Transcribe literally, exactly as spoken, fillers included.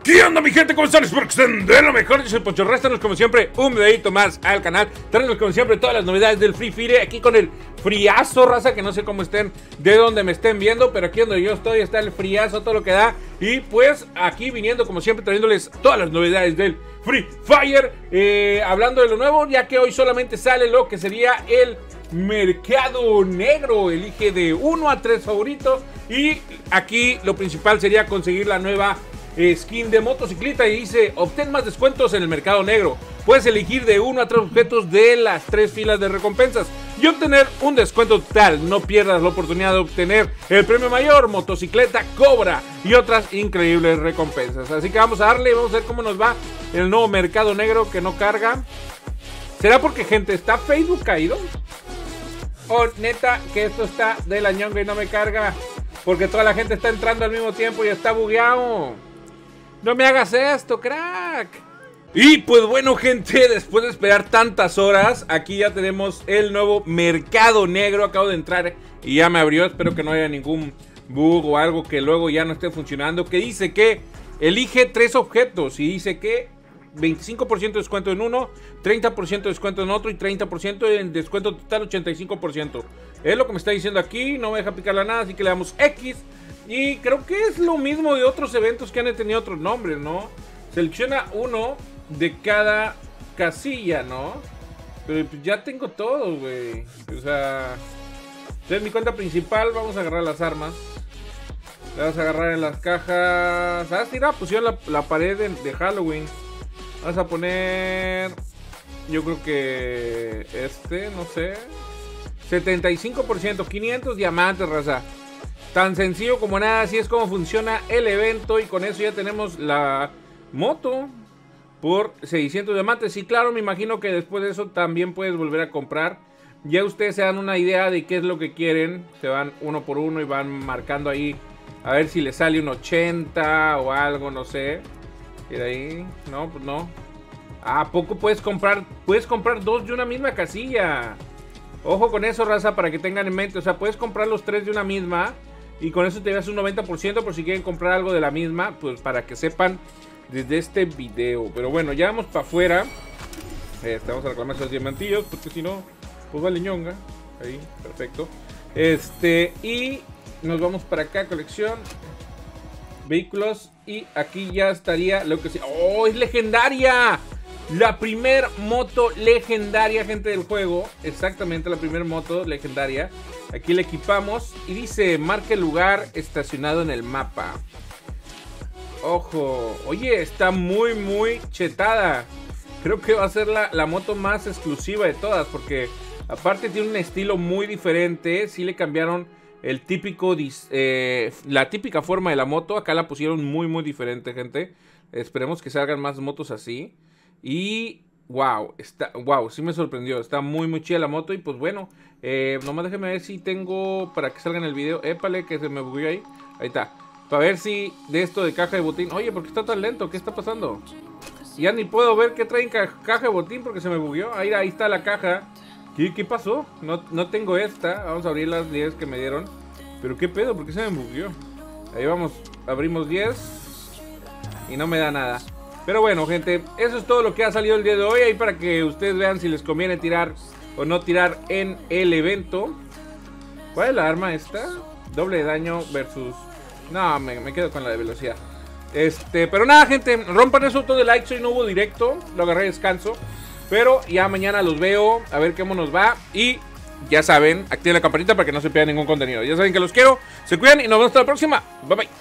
¿Qué onda, mi gente? ¿Cómo están? Espero que estén de lo mejor. Yo soy Poncho. Réstanos como siempre un videito más al canal. Traemos como siempre todas las novedades del Free Fire. Aquí con el friazo, raza, que no sé cómo estén, de donde me estén viendo, pero aquí donde yo estoy está el friazo, todo lo que da. Y pues aquí viniendo como siempre trayéndoles todas las novedades del Free Fire, eh, hablando de lo nuevo, ya que hoy solamente sale lo que sería el mercado negro. Elige de uno a tres favoritos. Y aquí lo principal sería conseguir la nueva skin de motocicleta, y dice: obtén más descuentos en el mercado negro. Puedes elegir de uno a tres objetos de las tres filas de recompensas y obtener un descuento total. No pierdas la oportunidad de obtener el premio mayor, motocicleta Cobra y otras increíbles recompensas. Así que vamos a darle, vamos a ver cómo nos va el nuevo mercado negro que no carga. ¿Será porque, gente, está Facebook caído? O neta que esto está de la ñonga y no me carga porque toda la gente está entrando al mismo tiempo y está bugueado. No me hagas esto, crack. Y pues bueno, gente, después de esperar tantas horas, aquí ya tenemos el nuevo mercado negro. Acabo de entrar y ya me abrió. Espero que no haya ningún bug o algo que luego ya no esté funcionando. Que dice que elige tres objetos y dice que veinticinco por ciento de descuento en uno, treinta por ciento de descuento en otro y treinta por ciento en descuento total, ochenta y cinco por ciento. Es lo que me está diciendo aquí. No me deja picarla nada, así que le damos X. Y creo que es lo mismo de otros eventos que han tenido otros nombres, ¿no? Selecciona uno de cada casilla, ¿no? Pero pues ya tengo todo, güey. O sea, es mi cuenta principal. Vamos a agarrar las armas. Le vamos a agarrar en las cajas. Ah, mira, pusieron la, la pared de, de Halloween. Vamos a poner, yo creo que este, no sé, setenta y cinco por ciento, quinientos diamantes, raza. Tan sencillo como nada, así es como funciona el evento. Y con eso ya tenemos la moto por seiscientos diamantes. Y claro, me imagino que después de eso también puedes volver a comprar. Ya ustedes se dan una idea de qué es lo que quieren. Se van uno por uno y van marcando ahí a ver si les sale un ochenta o algo, no sé. Y de ahí, no, pues no. ¿A poco puedes comprar? Puedes comprar dos de una misma casilla. Ojo con eso, raza, para que tengan en mente. O sea, puedes comprar los tres de una misma y con eso te das un noventa por ciento por si quieren comprar algo de la misma. Pues para que sepan desde este video. Pero bueno, ya vamos para afuera. eh, Vamos a reclamar esos diamantillos, porque si no, pues vale ñonga. Ahí, perfecto. Este, y nos vamos para acá, colección vehículos, y aquí ya estaría lo que sea. ¡Oh, es legendaria! La primer moto legendaria, gente, del juego. Exactamente, la primer moto legendaria. Aquí la equipamos y dice: marca el lugar estacionado en el mapa. Ojo, oye, está muy muy chetada. Creo que va a ser la, la moto más exclusiva de todas, porque aparte tiene un estilo muy diferente. Sí le cambiaron el típico, eh, la típica forma de la moto. Acá la pusieron muy muy diferente, gente. Esperemos que salgan más motos así. Y wow, está, wow, sí me sorprendió. Está muy muy chida la moto. Y pues bueno, eh, nomás déjenme ver si tengo para que salga en el video. Épale, que se me bugueó ahí. Ahí está. Para ver si de esto de caja de botín. Oye, ¿por qué está tan lento? ¿Qué está pasando? Ya ni puedo ver qué trae en ca caja de botín porque se me bugueó. Ahí, ahí está la caja. ¿Qué, qué pasó? No, no tengo esta. Vamos a abrir las diez que me dieron. Pero qué pedo, ¿por qué se me bugueó? Ahí vamos, abrimos diez y no me da nada. Pero bueno, gente, eso es todo lo que ha salido el día de hoy. Ahí para que ustedes vean si les conviene tirar o no tirar en el evento. ¿Cuál es la arma esta? Doble de daño versus... No, me, me quedo con la de velocidad. Este, pero nada, gente, rompan eso todo de likes. Hoy no hubo directo, lo agarré de descanso. Pero ya mañana los veo, a ver cómo nos va. Y ya saben, activen la campanita para que no se pierdan ningún contenido. Ya saben que los quiero, se cuidan y nos vemos hasta la próxima. Bye bye.